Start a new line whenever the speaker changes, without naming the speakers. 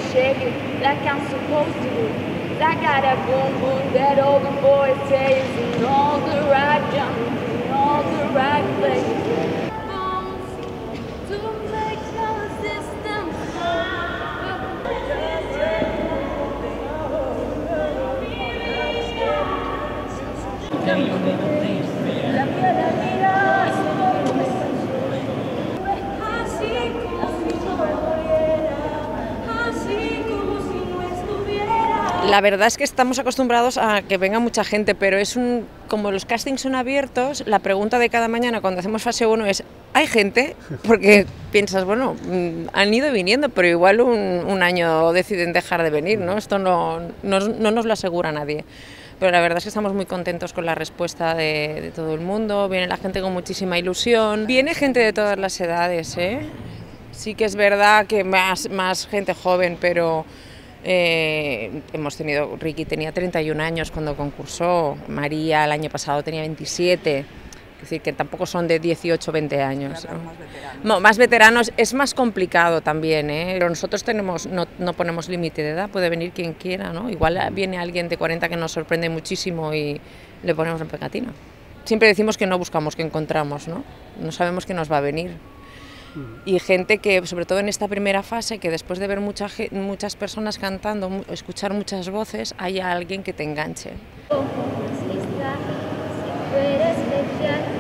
shake it like I'm supposed to do. I got a boom boom that all the boys say is in all the right jumps, in all the right places. Bones to make our system
La verdad es que estamos acostumbrados a que venga mucha gente, pero como los castings son abiertos, la pregunta de cada mañana cuando hacemos fase 1 es ¿hay gente? Porque piensas, bueno, han ido viniendo, pero igual un año deciden dejar de venir, ¿no? Esto no nos lo asegura nadie. Pero la verdad es que estamos muy contentos con la respuesta de todo el mundo, viene la gente con muchísima ilusión, viene gente de todas las edades, ¿eh? Sí que es verdad que más gente joven, pero hemos tenido, Ricky tenía 31 años cuando concursó, María el año pasado tenía 27, es decir, que tampoco son de 18 o 20 años. ¿No? Más veteranos es más complicado también, ¿eh? Pero nosotros no ponemos límite de edad, puede venir quien quiera, ¿no? Igual viene alguien de 40 que nos sorprende muchísimo y le ponemos en pegatina. Siempre decimos que no buscamos, que encontramos, ¿no? No sabemos qué nos va a venir. Y gente que, sobre todo en esta primera fase, que después de ver muchas personas cantando, escuchar muchas voces, haya alguien que te enganche.
Si tú eres especial.